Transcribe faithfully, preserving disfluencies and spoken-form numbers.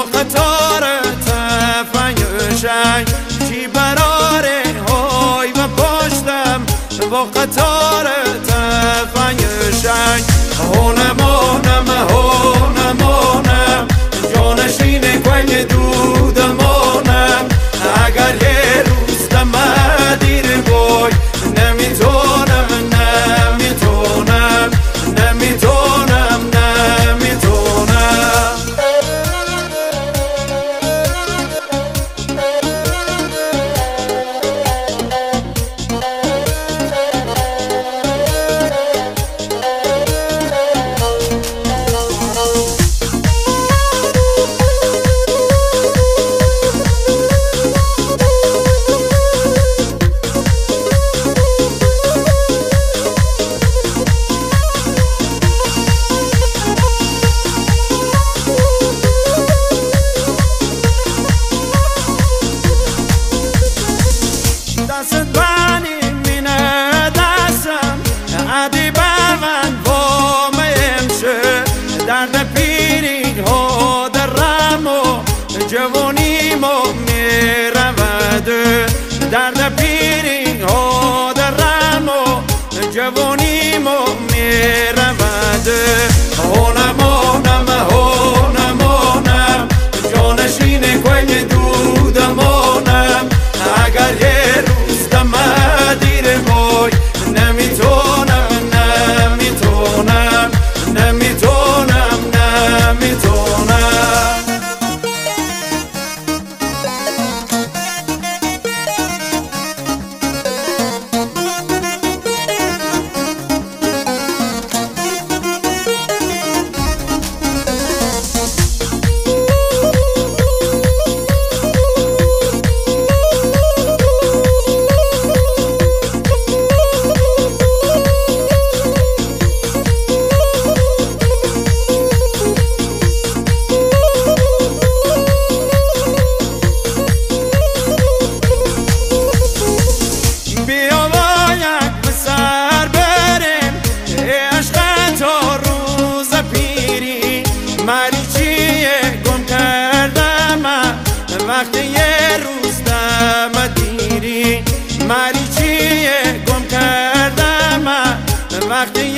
قطار تفنگشنگ چی براره های و پشتم با قطار تفنگشنگ هونمونم هونمونم جانشین کنگ دودمونم اگر یه روز دم دیر بای نمیتونم نمیتونم نمیتونم نمیتونم دست بانی مینه دستم عدی بر من وام امشه درد پیری ها درم و جوانیمو میرود درد پیری ها درم و جوانیمو میرود هونمونم هونمونم جانشین کنگ دودمونم اگر یه روز دم دیر بای نمیتونم نمیتونم نمیتونم نمیتونم وقتی یه روز دم دیری مریچیه گم کردم وقتی